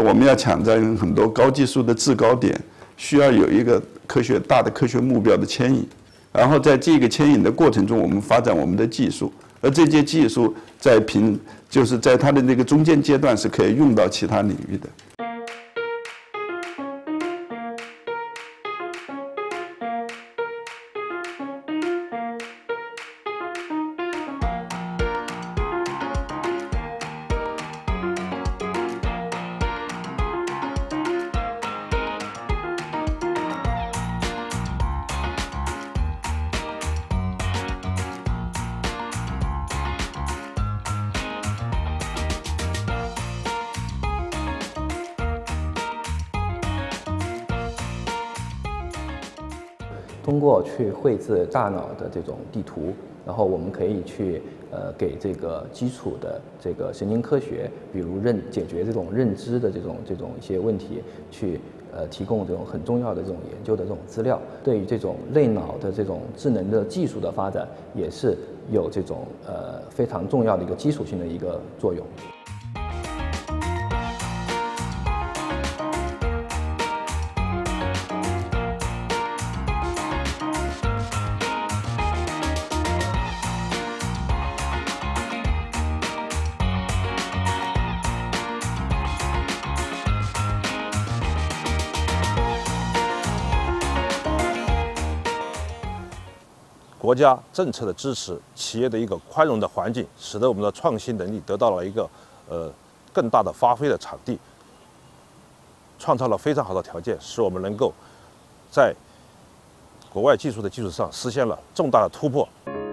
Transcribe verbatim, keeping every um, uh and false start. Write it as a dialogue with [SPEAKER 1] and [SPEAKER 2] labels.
[SPEAKER 1] 我们要抢占很多高技术的制高点，需要有一个科学大的科学目标的牵引。然后在这个牵引的过程中，我们发展我们的技术，而这些技术在平就是在它的那个中间阶段是可以用到其他领域的。
[SPEAKER 2] 通过去绘制大脑的这种地图，然后我们可以去呃给这个基础的这个神经科学，比如认解决这种认知的这种这种一些问题，去呃提供这种很重要的这种研究的这种资料。对于这种类脑的这种智能的技术的发展，也是有这种呃非常重要的一个基础性的一个作用。
[SPEAKER 3] 国家政策的支持，企业的一个宽容的环境，使得我们的创新能力得到了一个呃更大的发挥的场地，创造了非常好的条件，使我们能够在国外技术的基础上实现了重大的突破。